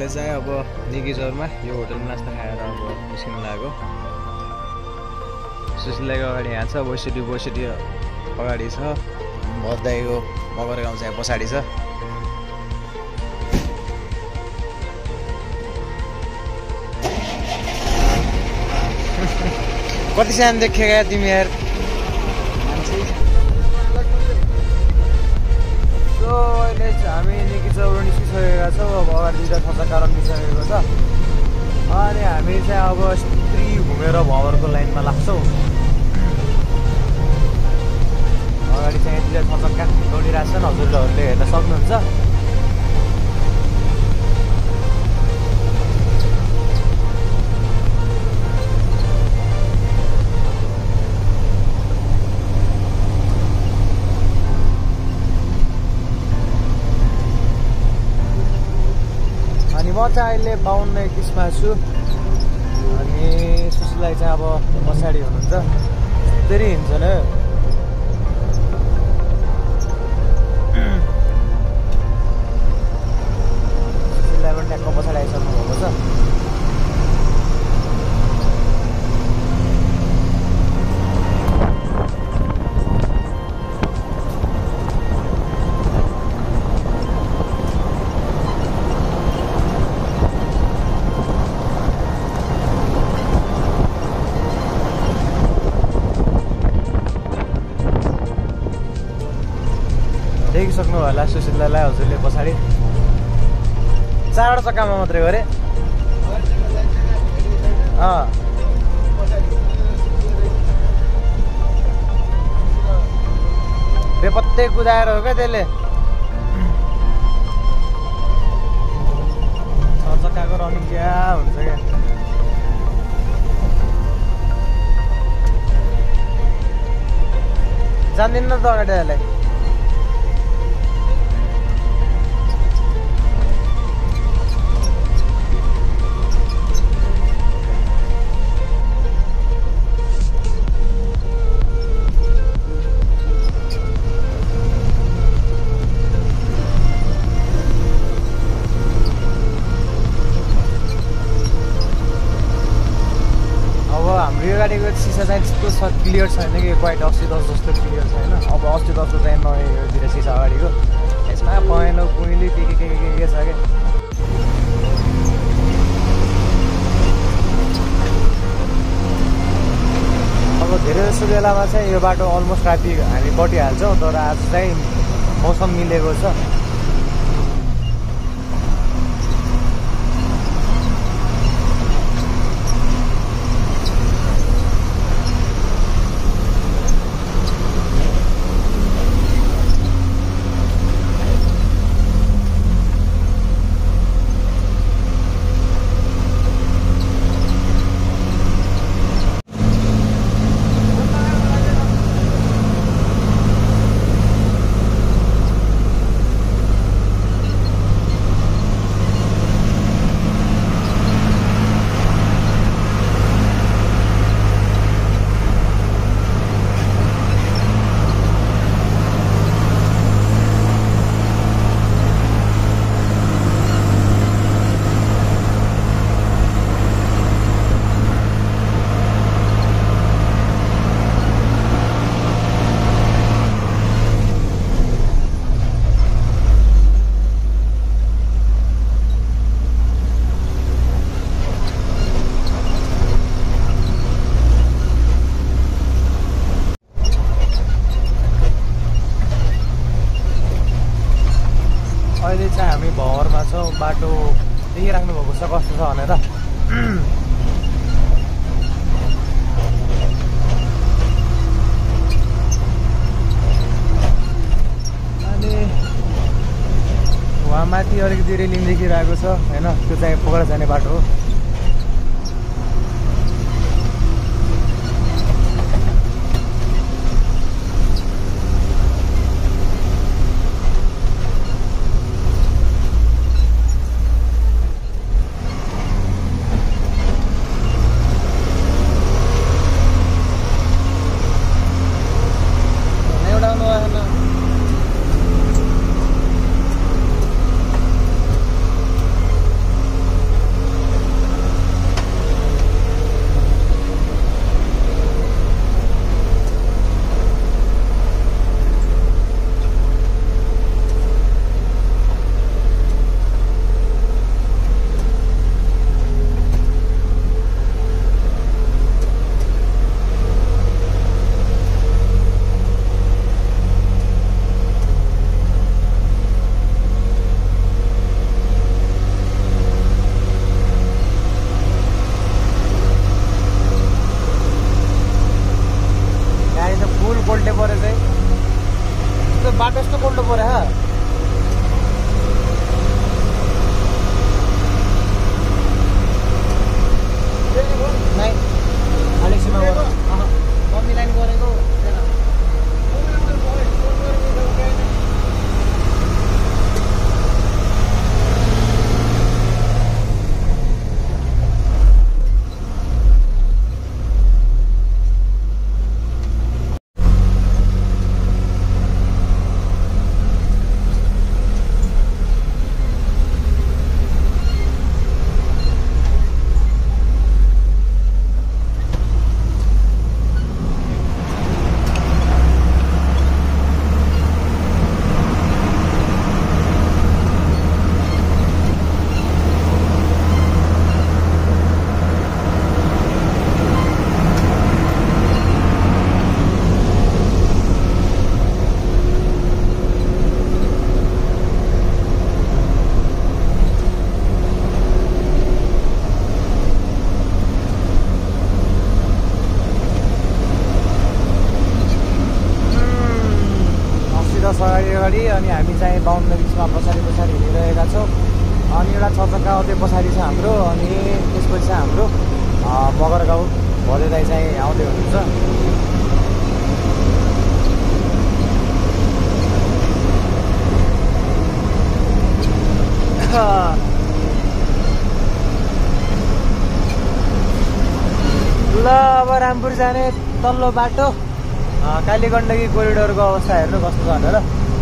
अहिले चाहिँ अब निकिजरमा यो होटलमा नास्ता खाएर अब निस्किन लाग्यो। सुशीलाको अगाडि यहाँ छ, बोसिटी अगाडि छ, भद्दाईको मगर गाउँ चाहिँ पछाडि छ। कति सानो देखेका तिमी यार। सो अहिले हामी निकिचौर निस्किसकेका छौँ। अब अगाडि दुईवटा थचक्का निस्किसकेको छ अनि हामी चाहिँ अब स्त्री घुमेर भवरको लाइनमा लाग्छौँ। अगाडि चाहिँ दुईवटा थचक्का दौडिरहेको छन्, हजुरहरूले हेर्न सक्नुहुन्छ। म चाहिँ अहिले 52-21मा छु अनि सुशीलाई चाहिँ अब पछाडि हुनुहुन्छ। फेरि हिँड्छ नि सुशीलाई पनि ट्याक्क पछाडि आइसक्नु भएको छ। देखिसक्नु होला सुशीलालाई हजुरले पछाडि। 4वटा चक्कामा मात्रै गरे। बेपत्ते कुदाएर हो क्या त्यसले। 6 चक्काको रनिङ क्या हुन्छ क्या। जान्दिनँ त अगाडि यसलाई। यो गाडीको सिसा चाहिँ त्यस्तो क्लियर छैन कि, क्वाइट 80-10 जस्तो क्लियर छैन। अब 80-10 चाहिँ नयाँतिर सिसा अगाडिको यसमा पहेँलो कुइली के छ क्या। अब धेरै जस्तो बेलामा चाहिँ यो बाटो अलमोस्ट ट्राफिक हामी बटिहाल्छौँ, तर आज चाहिँ मौसम मिलेको छ। अहिले चाहिँ हामी भवरमा छौँ। बाटो देखिराख्नु भएको छ कस्तो छ भनेर। अनि वहाँ माथि अलिकति रेलिङ देखिरहेको छ होइन, त्यो चाहिँ पोखरा जाने बाटो हो। बाटो यस्तो पल्टो पऱ्यो हा नाइ अलिकसीमा कम्ती लाइन गरेको अगाडि अनि हामी चाहिँ 52 बिचमा पछाडि हिँडिरहेका छौँ अनि एउटा 6 चक्का अझै पछाडि छ हाम्रो अनि त्यसपछि चाहिँ हाम्रो मगरगाउँ भोले दाइ चाहिँ आउँदै हुनुहुन्छ ल अब रामपुर जाने तल्लो बाटो कालीगण्डकी कोरिडोरको अवस्था हेर्नु कस्तो छ भनेर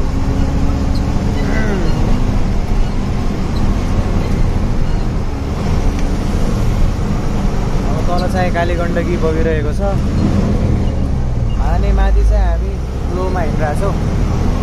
अब तल चाहिँ कालीगण्डकी बगिरहेको छ अनि माथि चाहिँ हामी फ्लोमा हिँडिरहेको छौँ